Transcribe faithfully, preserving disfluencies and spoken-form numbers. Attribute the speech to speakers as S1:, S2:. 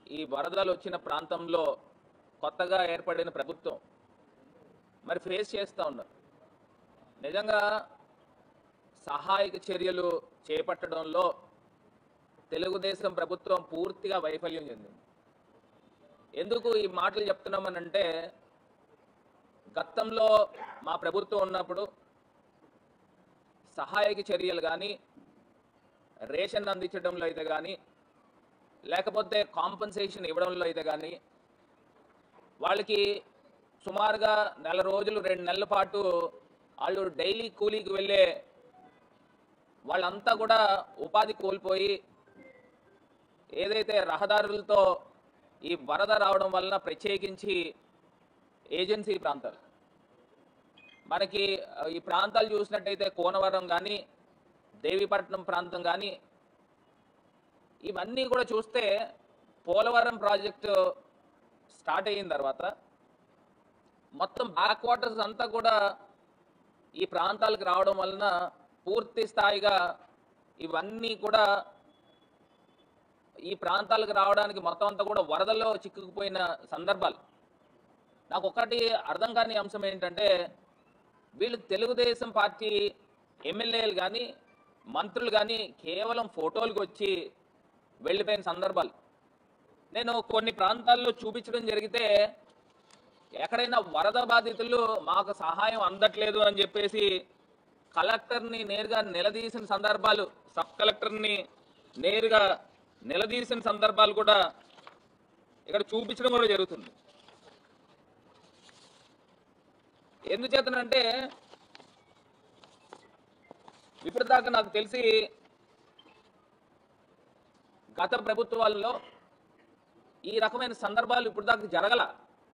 S1: ఈ వరదలు వచ్చిన ప్రాంతంలో కొత్తగా ఏర్పడిన ప్రభుత్వం మరి ఫేస్ చేస్తూ ఉన్నారు. నిజంగా సహాయక చర్యలు చేపట్టడంలో తెలుగుదేశం ప్రభుత్వం పూర్తిగా వైఫల్యం చెందింది. ఎందుకు ఈ మాటలు చెప్తున్నామనంటే, గతంలో మా ప్రభుత్వం ఉన్నప్పుడు సహాయక చర్యలు కానీ, రేషన్ అందించడంలో అయితే కానీ, లేకపోతే కాంపన్సేషన్ ఇవ్వడంలో అయితే కానీ, వాళ్ళకి సుమారుగా నెల రోజులు రెండు నెలల పాటు వాళ్ళు డైలీ కూలీకి వెళ్ళే వాళ్ళంతా కూడా ఉపాధి కోల్పోయి, ఏదైతే రహదారులతో ఈ వరద రావడం వలన ప్రత్యేకించి ఏజెన్సీ ప్రాంతాలు, మనకి ఈ ప్రాంతాలు చూసినట్టయితే కోనవరం కానీ, దేవీపట్నం ప్రాంతం కానీ, ఇవన్నీ కూడా చూస్తే పోలవరం ప్రాజెక్టు స్టార్ట్ అయిన తర్వాత మొత్తం బ్యాక్ వాటర్స్ అంతా కూడా ఈ ప్రాంతాలకు రావడం వలన పూర్తి స్థాయిగా ఇవన్నీ కూడా ఈ ప్రాంతాలకు రావడానికి మొత్తం అంతా కూడా వరదల్లో చిక్కుకుపోయిన సందర్భాలు. నాకు ఒకటి అర్థం కాని అంశం ఏంటంటే, వీళ్ళు తెలుగుదేశం పార్టీ ఎమ్మెల్యేలు కానీ మంత్రులు కానీ కేవలం ఫోటోలకు వచ్చి వెళ్ళిపోయిన సందర్భాలు. నేను కొన్ని ప్రాంతాల్లో చూపించడం జరిగితే, ఎక్కడైనా వరద బాధితులు మాకు సహాయం అందట్లేదు అని చెప్పేసి కలెక్టర్ని నేరుగా నిలదీసిన సందర్భాలు, సబ్ కలెక్టర్ని నేరుగా నిలదీసిన సందర్భాలు కూడా ఇక్కడ చూపించడం కూడా జరుగుతుంది. ఎందుచేతనంటే, ఇప్పటిదాకా నాకు తెలిసి గత ప్రభుత్వాల్లో ఈ రకమైన సందర్భాలు ఇప్పుడు దాకా జరగల.